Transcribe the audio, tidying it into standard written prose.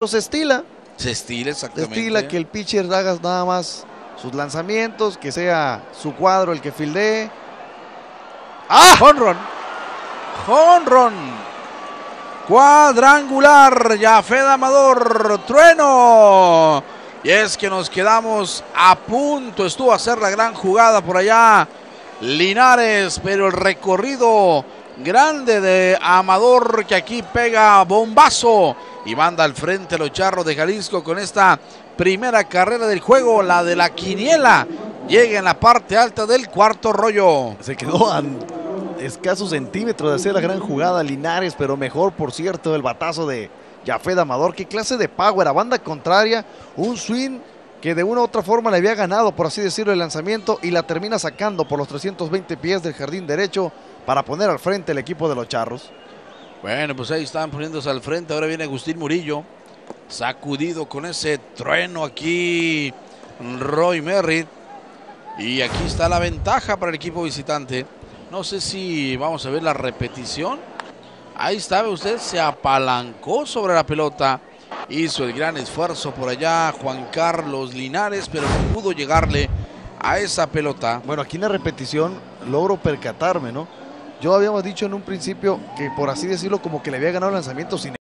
Se estila. Se estila, exactamente. Se estila que el pitcher haga nada más sus lanzamientos, que sea su cuadro el que fildee. ¡Ah! ¡Jonrón! ¡Jonrón! Cuadrangular, Yafet Amador, trueno. Y es que nos quedamos a punto, estuvo a hacer la gran jugada por allá Linares, pero el recorrido grande de Amador que aquí pega bombazo y manda al frente a los Charros de Jalisco con esta primera carrera del juego, la de la quiniela. Llega en la parte alta del cuarto rollo. Se quedó a escasos centímetros de hacer la gran jugada Linares, pero mejor, por cierto, el batazo de Yafet Amador. Qué clase de power a banda contraria, un swing que de una u otra forma le había ganado, por así decirlo, el lanzamiento, y la termina sacando por los 320 pies del jardín derecho para poner al frente el equipo de los Charros. Bueno, pues ahí están poniéndose al frente. Ahora viene Agustín Murillo, sacudido con ese trueno aquí Roy Merritt, y aquí está la ventaja para el equipo visitante. No sé si vamos a ver la repetición. Ahí está, ve usted, se apalancó sobre la pelota. Hizo el gran esfuerzo por allá Juan Carlos Linares, pero no pudo llegarle a esa pelota. Bueno, aquí en la repetición logro percatarme, ¿no? Yo habíamos dicho en un principio que, por así decirlo, como que le había ganado el lanzamiento sin